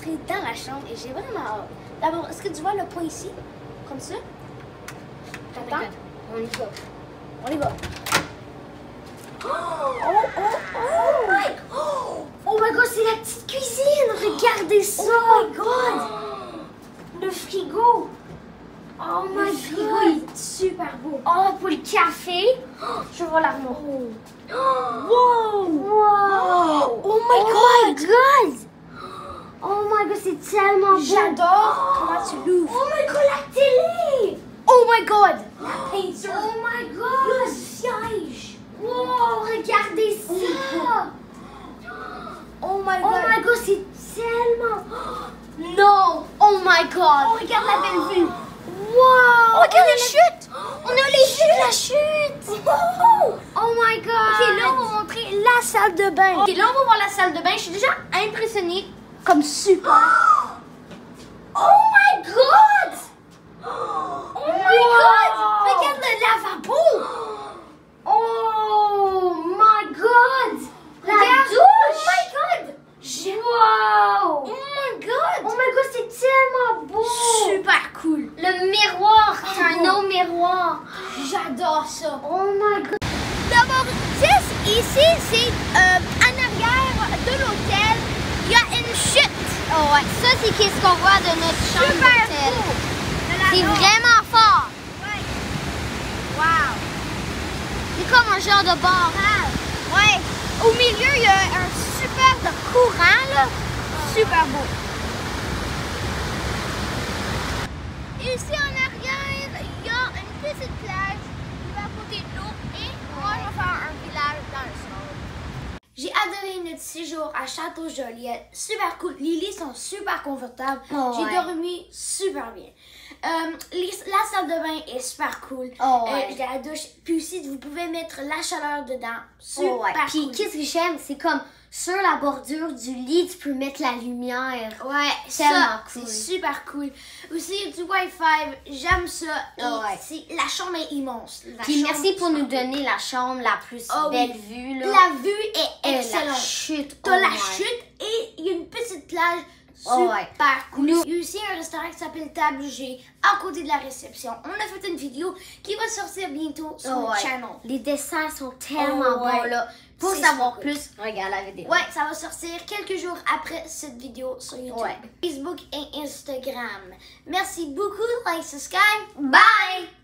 rentrer dans la chambre et j'ai vraiment hâte. D'abord, est-ce que tu vois le point ici? Comme ça? T'entends? On y va. On y va. Oh my god, c'est la petite cuisine! Regardez ça! Oh my god! Le frigo! Oh my god! Le frigo est super beau! Oh, pour le café! Je vois l'armoire. Wow! Wow! Oh my god! Oh my god, c'est tellement beau! J'adore comment tu l'ouvres! Oh my god, la télé! Oh my god! La peinture! Oh my god! Le siège! Wow! Regardez ça! Oh my god! Oh my god, c'est tellement... Non! Oh my god! Oh, regarde la belle vue! Wow! Oh, regarde les chutes! On a les chutes de la chute! Oh my god! Ok, là, on va montrer la salle de bain. Ok, là, on va voir la salle de bain. Je suis déjà impressionnée. Comme super. Oh my god! Oh my god! Regarde le lavabo! Oh my god! La douche! Oh my god! Wow! Oh my god! Oh my god, c'est tellement beau! Super cool! Le miroir! C'est un autre miroir! J'adore ça! Oh my god! D'abord, ici, c'est en arrière de l'hôtel. Il y a une chute. Oh ouais, ça c'est qu'est-ce qu'on voit de notre chambre d'hôtel. C'est vraiment fort. Ouais. Wow. C'est comme un genre de barrage. Ouais. Au milieu, il y a un super de courant là. Super beau. Ici en arrière, il y a une petite plage qui va à côté de l'eau et moi je vais faire un village dans le sol. J'ai adoré notre séjour à Château-Joliette. Super cool. Les lits sont super confortables. Oh, j'ai dormi super bien. La salle de bain est super cool. Oh, ouais. La douche. Puis aussi, vous pouvez mettre la chaleur dedans. Super cool. Puis qu'est-ce que j'aime, c'est comme sur la bordure du lit, tu peux mettre la lumière. Ouais, ça, c'est super cool. Aussi, il y a du Wi-Fi. J'aime ça. La chambre est immense. Puis merci pour nous donner la chambre la plus belle vue. Là. La vue est excellente. La chute. T'as la chute et il y a une petite plage super cool. Il y a aussi un restaurant qui s'appelle Table G à côté de la réception. On a fait une vidéo qui va sortir bientôt sur notre channel. Les dessins sont tellement bons là. Pour savoir plus, regarde la vidéo. Ouais, ça va sortir quelques jours après cette vidéo sur YouTube, Facebook et Instagram. Merci beaucoup. Like, subscribe. Bye!